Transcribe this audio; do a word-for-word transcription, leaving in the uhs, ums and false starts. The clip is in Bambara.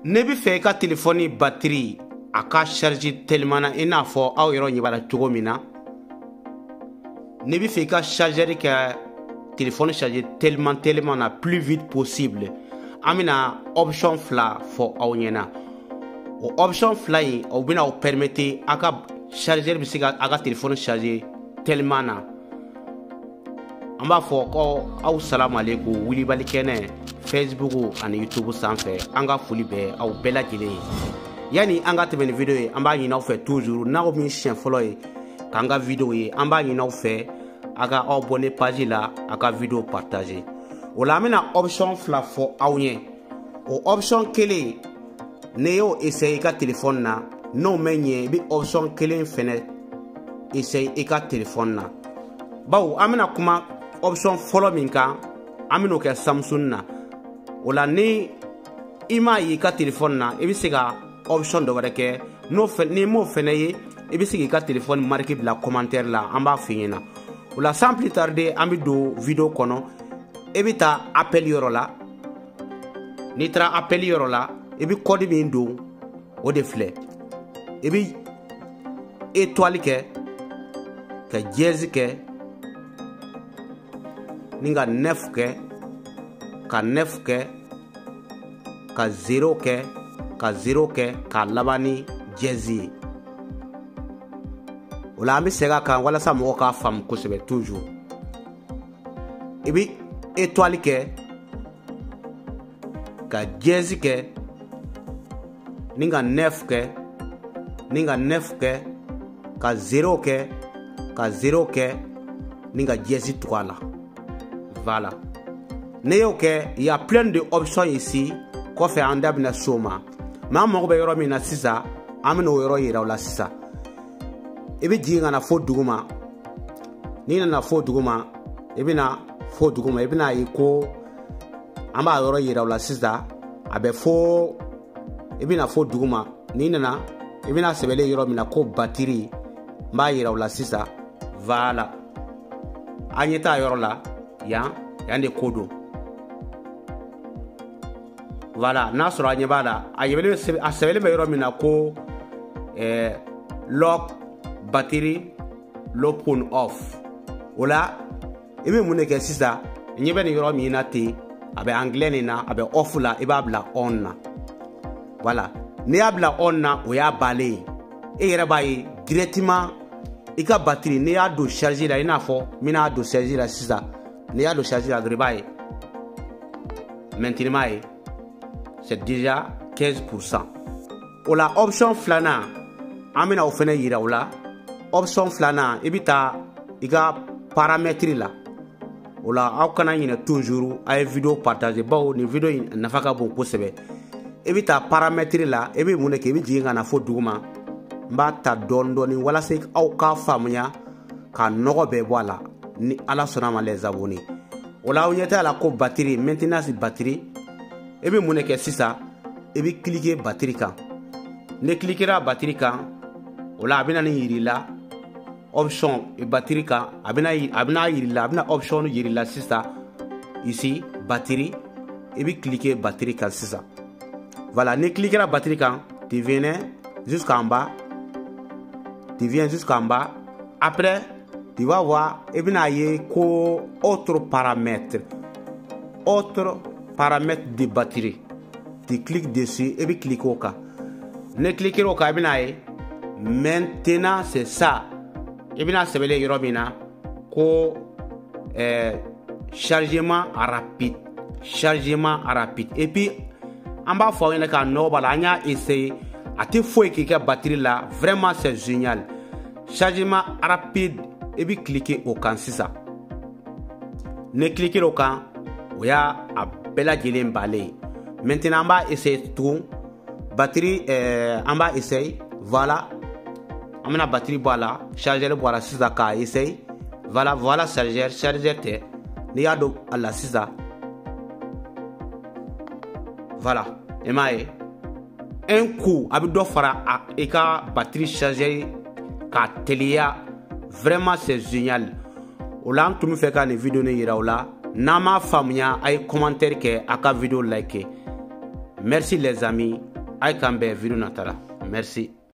ne bi fɛ ka téléphone batterie a ka charge tellement na ina fɔ aw yɛrɛ ɲɛ b'a cogo min na ne bi fɛ ka charger kɛ téléphone charger tellement tellement na plus vite possible amina option fila fɔ aw ɲɛna o option fila in o bɛna aw permettre a ka charger bi se ka a ka téléphone charger tellement na an b'a fɔ ko aw salamu alaikum wulibali kɛnɛ Facebook ani YouTube sanfɛ an ka foli bɛ aw bɛɛ lajɛlen ye yani an ka tɛmɛ ni video ye an b'a ɲini aw fɛ toujours n'aw min siɲɛ fɔlɔ ye k'an ka video ye an b'a ɲini aw fɛ a ka aw abonné page la a ka video partager o la an bɛna option fila fɔ aw ɲɛ o option kelen ne y'o essayer i ka téléphone na n'o mɛ ɲɛ i bɛ option kelen fɛnɛ essayer i ka téléphone na bawo an bɛna kuma option fɔlɔ min kan an bɛn'o kɛ Samsung na o la ni i m'a ye i ka téléphone na i bɛ se ka option dɔ wɛrɛ kɛ n'o fɛ ni m'o fɛnɛ ye i bɛ se k'i ka téléphone marque bila commentaire la an b'a f'i ɲɛna o la sans plus tarder an bɛ don video kɔnɔ i bɛ taa appel yɔrɔ la n'i taara appel yɔrɔ la i bɛ code min don o de filɛ i bɛ étoile kɛ ka dièse kɛ ni ka neuf kɛ ka neuf kɛ ka zéro kɛ ka zéro kɛ ka laban ni dièse ye o la an bɛ segin a kan walasa mɔgɔw k'a faamu kosɛbɛ toujours i bɛ étoile kɛ ka dièse kɛ ni ka neuf kɛ ni ka neuf kɛ ka zéro kɛ ka zéro kɛ ni ka dièse tugu a la voilà ne y'o kɛ il y a plein de options ici kɔfɛ an da bɛna s'o ma mais an mago bɛ yɔrɔ min na sisan an bɛna o yɔrɔ yira o la sisan i bɛ jigin ka na fo duguma n'i nana fo duguma i bɛna fo duguma i bɛna ye ko an b'a yɔrɔ yira o la sisan a bɛ fo i bɛna fo duguma n'i nana i bɛna sɛbɛnlen yɔrɔ min na ko batterie n b'a yira o la sisan voilà an ɲɛ t'a yɔrɔ la yan yan de ko don voilà n'a sɔrɔ a ɲɛ b'a la a yɛlɛlen a sɛbɛnlen bɛ yɔrɔ min na ko eh, lock battery low phone off o la i bɛ mun de kɛ sisan ɲɛ bɛ nin yɔrɔ min na ten a bɛ anglais nin na a bɛ off la i b'a bila on na voilà n'i y'a bila on na o y'a bannen ye e yɛrɛ b'a ye directement i ka batterie n'i y'a don charge la i n'a fɔ n bɛna don charge la sisan n'i y'a don charge la dɔrɔn i b'a ye maintenant ye c'est déjà quinze pour cent o la option filanan an bɛna o fɛnɛ yira o la option filanan i bɛ taa i ka paramètre la o la aw kana ɲinɛ toujours a ye video partager bawo nin video in nafa ka bon kosɛbɛ i bɛ taa paramètre la i bɛ mun de kɛ i bɛ jigin ka na fo duguma n b'a ta dɔɔni dɔɔni walasa aw k'a faamuya ka nɔgɔ bɛɛ bɔ a la ni ala sɔnna a ma les abonnés o la aw ɲɛ t'a la ko batterie maintenance batterie i bɛ mun de kɛ sisan i bɛ cliquer batterie kan ne cliquera batterie kan o la a bɛna nin yiri la option batterie kan a bɛna a bɛna yiri la a bɛna option yiri la sisan ici batterie i bɛ cliquer batterie kan sisan voilà ne cliquera batterie kan tu viens jusqu'en bas tu viens jusqu'en bas après tu vas voir et bien y ko autre paramètre autre paramètre de batterie tu cliques dessus et puis clique au cas ne cliquer au cas bien y maintenant c'est ça et bien c'est belé yorobina ko euh, chargement rapide chargement rapide et puis en bas faut une ka no bala nya essayer a te foyi k'i ka batterie la vraiment c'est génial chargement rapide et puis cliquer au kan sisan ne cliquer au kan o y'a a bɛɛ lajɛlen balen maintenant an b'a essayer tugun batterie euh, an b'a essayer voilà an bɛna batterie bɔ a la chargeur bɔ a la sisan k'a essayer voilà voilà chargeur chargeur tɛ n'i y'a don a la sisan voilà i m'a ye un coup a bɛ dɔ fara a i ka batterie chargeur k'a teliya vraiment c'est génial o la an tun bɛ fɛ ka nin video nin yira o la n'a m'a faamuya a ye commentaire kɛ a ka video like merci les amis a ye k'an bɛn video nata la merci.